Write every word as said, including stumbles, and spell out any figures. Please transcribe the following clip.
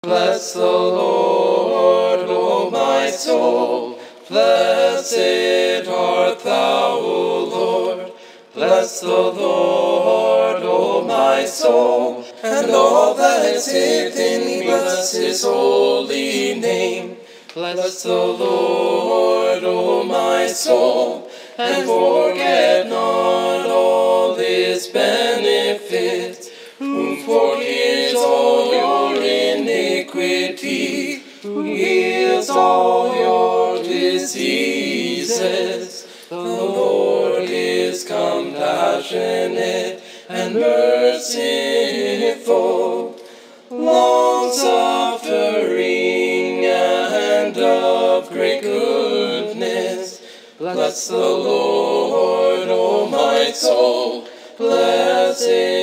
Bless the Lord, O my soul. Blessed art thou, O Lord. Bless the Lord, O my soul, and all that is within me, bless his holy name. Bless the Lord, O my soul, and forget not all his benefits, who forgives all your iniquity, who heals all your diseases. The Lord is compassionate and merciful, long-suffering and of great goodness. Bless the Lord, O my soul. Blessed